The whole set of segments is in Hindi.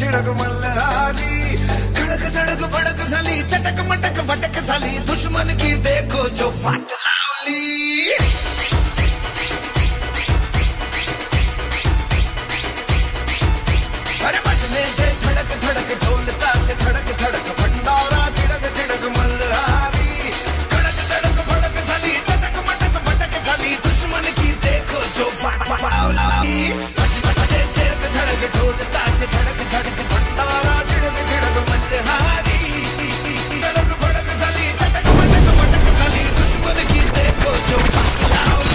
छिड़क मल्हारी, खड़क धड़क भड़क साली, चटक मटक फटक साली, दुश्मन की देखो जो फट लावली। अरे बजने दे धड़क धड़क ढोलता से, धड़क धड़क भंडारा, छिड़क छिड़क मल्हारी, खड़क धड़क भड़क साली, चटक मटक फटक साली, दुश्मन की देखो जो फट लावली। धड़क ढोलता से, धड़क धड़क भंडारा, छिड़क छिड़क मल्हारी, धड़क भड़क साली, चटक मटक फटक साली, दुश्मन की देखो जो फट लावली।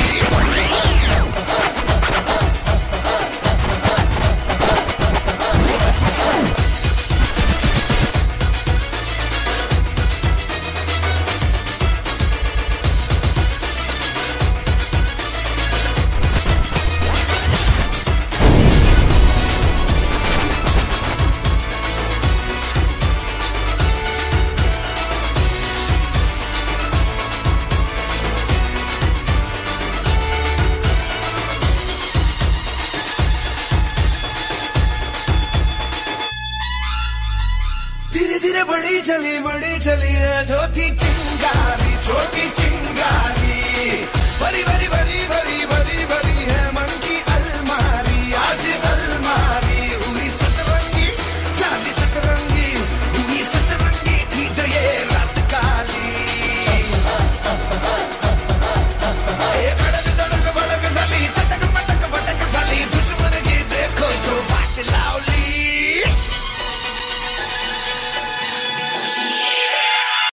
धीरे धीरे बड़ी चली है छोटी चिंगारी, छोटी चिंगारी, बड़ी बड़ी